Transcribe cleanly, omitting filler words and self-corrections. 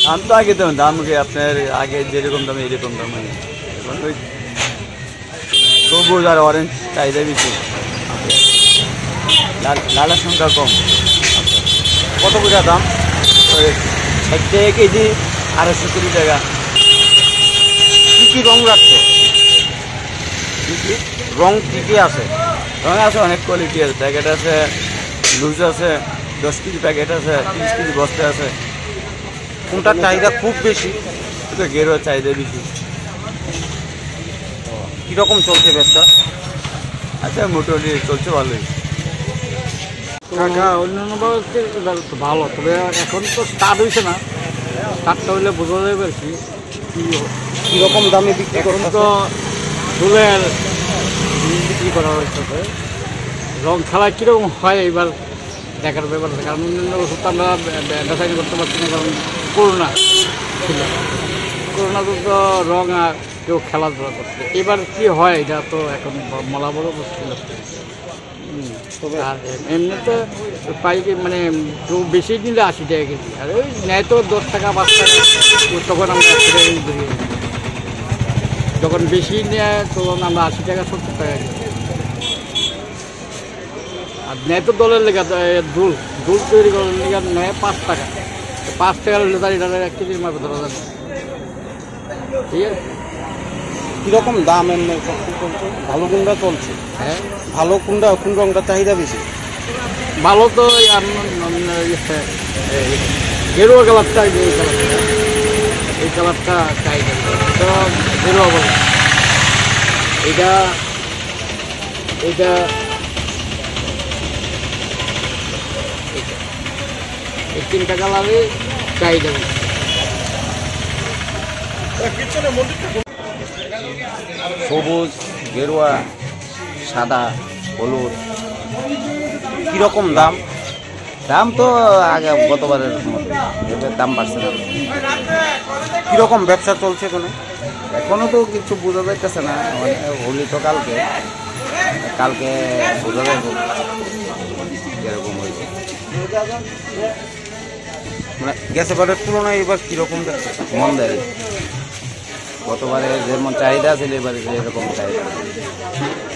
দাম তো আগে দেবেন, দাম কি আপনার আগে যেরকম দাম এরকম দাম মানে এখন ওই সবুজ আর অরেঞ্জ চাহিদা বেশি, লালের সংখ্যা কম। কত করে দাম? ওই 60 টাকা কেজি, 220 টাকা। কী কী রং রাখছো? কি রং কী কী আছে? রঙ আছে, অনেক কোয়ালিটি আছে, প্যাকেট আছে, লুজ আছে, 10 কেজি প্যাকেট আছে, 30 কেজি বস্তা আছে। কোনটার চাহিদা খুব বেশি? তো গেরুয়ার চাহিদা বেশি। কীরকম চলছে ব্যবসা? আচ্ছা, মোটামুটি চলছে ভালোই। টাকা অন্যান্য ভালো, তবে এখন তো স্টার্ট হয়েছে না, স্টার্টটা হইলে বোঝা যাবে আর কি কীরকম দামে বিক্রি এখন করছো? তো ফুলের বিক্রি করা হয়েছে। রং খেলা কীরকম হয় এবার দেখার ব্যাপার আছে, কারণ অন্যান্য ওষুধ আমরা বেচাকেনি করতে পারছি না, কারণ করোনা ছিল। করোনাতে তো রং আর কেউ খেলাধুলা করছে, এবার কি হয় এটা তো এখন বলা বড় মুশকিল। আর এমনিতে পাইকে মানে কেউ বেশি নিলে 80 টাকা কেজি, আর ওই নেয় তো 10 টাকা 5 টাকা, তখন আমরা 80 টাকা কেজি ধরি। যখন বেশি নেয় তখন আমরা 80 টাকা 70 টাকা কেজি। আর নেয় তো দলের লেখা দুল দুল তৈরি করার লেখা নেয় 5 টাকা, 5 টাকার হলে তার এটা 1 কেজির মাপে ধরা যাবে, ঠিক আছে। কীরকম দাম এমনি চলছে? ভালো কোনটা চলছে? হ্যাঁ, ভালো কোনটা, কোন রংটা চাহিদা বেশি? ভালো তো গেরুয়া কালারটা, এই কালারটা চাহিদা তো গেরুয়া বলে। এটা এটা এই 3টা কালারে চাহিদা বেশি। সবুজ, গেরুয়া, সাদা, হলুদ, কীরকম দাম? দাম তো আগে গতবারের মতো, এবার দাম বাড়ছে না। কীরকম ব্যবসা চলছে এখানে? এখনো তো কিছু বোঝা যাইতেছে না, মানে হোলি তো কালকে কালকে বোঝা যাইব এরকম হয়েছে। মানে গ্যাস এবারের তুলনায় এবার কীরকম যাচ্ছে? মন দেয়, গতবারে যেমন চাহিদা ছিল এবারে এরকম চাহিদা।